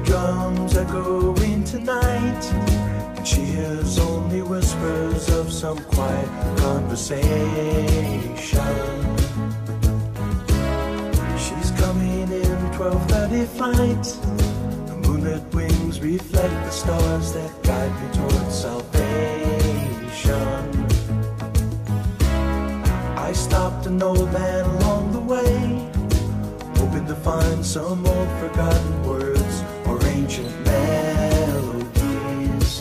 drums echoing tonight, and she hears only whispers of some quiet conversation. She's coming in 12:30 flight. The moonlit wings reflect the stars that guide me towards salvation. I stopped an old man along the way, hoping to find some old forgotten words or ancient melodies.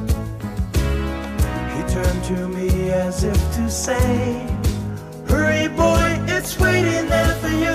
He turned to me as if to say, "Hurry boy, it's waiting there for you."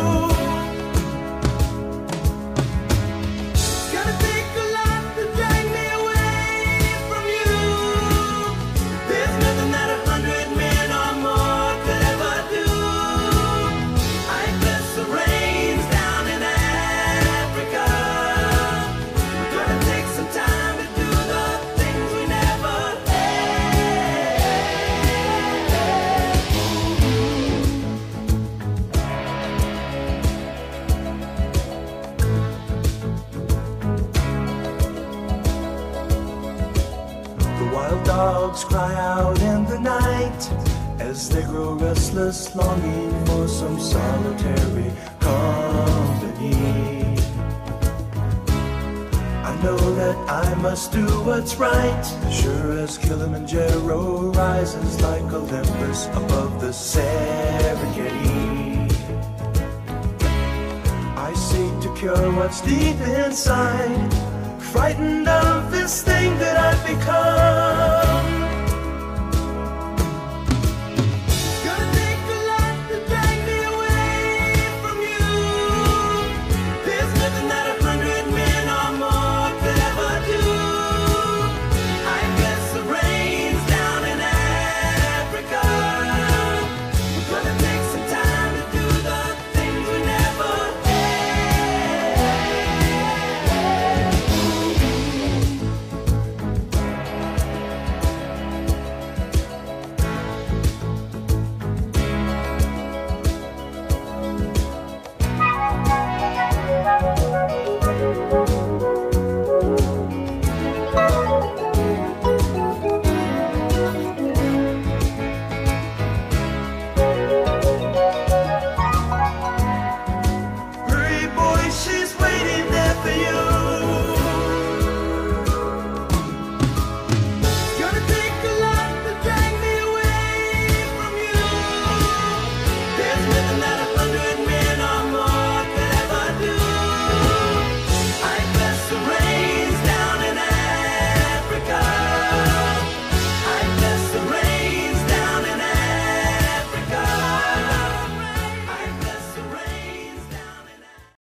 Dogs cry out in the night as they grow restless, longing for some solitary company. I know that I must do what's right, sure as Kilimanjaro rises like Olympus above the Serengeti. I seek to cure what's deep inside, frightened of this thing that I've become.